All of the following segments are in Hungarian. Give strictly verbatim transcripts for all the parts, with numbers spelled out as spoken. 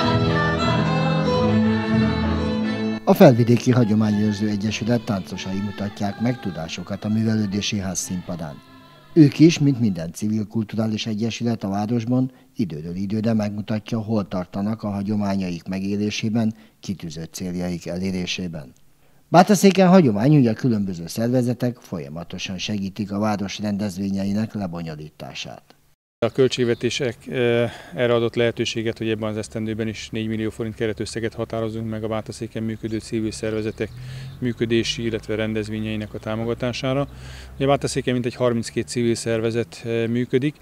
A Felvidéki Hagyományőrző Egyesület táncosai mutatják meg tudásokat a művelődési ház színpadán. Ők is, mint minden civil kulturális egyesület a városban, időről időre megmutatja, hol tartanak a hagyományaik megélésében, kitűzött céljaik elérésében. Bátaszéken hagyomány, hogy a különböző szervezetek folyamatosan segítik a város rendezvényeinek lebonyolítását. A költségvetések erre adott lehetőséget, hogy ebben az esztendőben is négy millió forint keretösszeget határozunk meg a Bátaszéken működő civil szervezetek működési, illetve rendezvényeinek a támogatására. A Bátaszéken mintegy harminckét civil szervezet működik.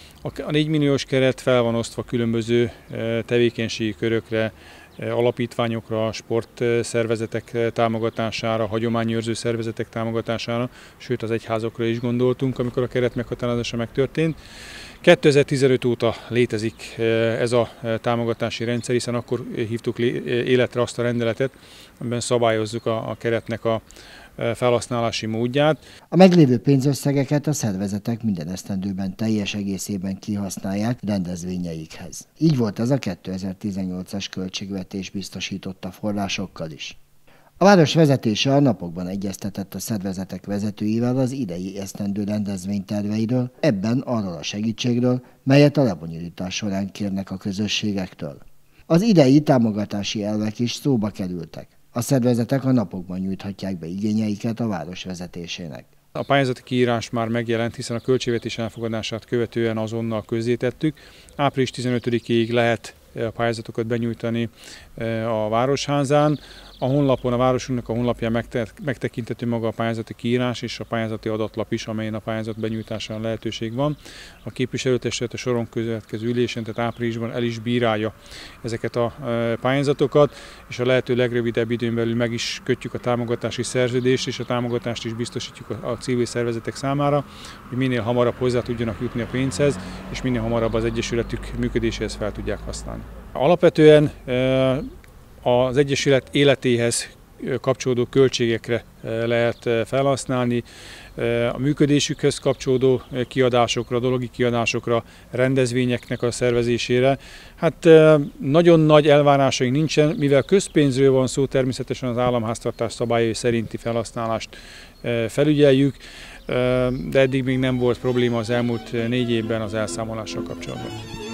A négy milliós keret fel van osztva különböző tevékenységi körökre, alapítványokra, sportszervezetek támogatására, hagyományőrző szervezetek támogatására, sőt az egyházakra is gondoltunk, amikor a keret meghatározása megtörtént. kétezer-tizenöt óta létezik ez a támogatási rendszer, hiszen akkor hívtuk életre azt a rendeletet, amiben szabályozzuk a, a keretnek a felhasználási módját. A meglévő pénzösszegeket a szervezetek minden esztendőben teljes egészében kihasználják rendezvényeikhez. Így volt ez a kétezer-tizennyolcas költségvetés biztosította forrásokkal is. A város vezetése a napokban egyeztetett a szervezetek vezetőivel az idei esztendő rendezvényterveiről, ebben arról a segítségről, melyet a lebonyolítás során kérnek a közösségektől. Az idei támogatási elvek is szóba kerültek. A szervezetek a napokban nyújthatják be igényeiket a város vezetésének. A pályázati kiírás már megjelent, hiszen a költségvetés elfogadását követően azonnal közzétettük. április tizenötödikéig lehet a pályázatokat benyújtani a Városházán. A honlapon, a városunknak a honlapján megtekinthető maga a pályázati kiírás és a pályázati adatlap is, amelyen a pályázat benyújtására lehetőség van. A képviselőtestület a soron következő ülésen, tehát áprilisban el is bírálja ezeket a pályázatokat, és a lehető legrövidebb időn belül meg is kötjük a támogatási szerződést, és a támogatást is biztosítjuk a civil szervezetek számára, hogy minél hamarabb hozzá tudjanak jutni a pénzhez, és minél hamarabb az egyesületük működéséhez fel tudják használni. Alapvetően az egyesület életéhez kapcsolódó költségekre lehet felhasználni, a működésükhöz kapcsolódó kiadásokra, dologi kiadásokra, rendezvényeknek a szervezésére. Hát nagyon nagy elvárásaink nincsen, mivel közpénzről van szó, természetesen az államháztartás szabályai szerinti felhasználást felügyeljük, de eddig még nem volt probléma az elmúlt négy évben az elszámolással kapcsolatban.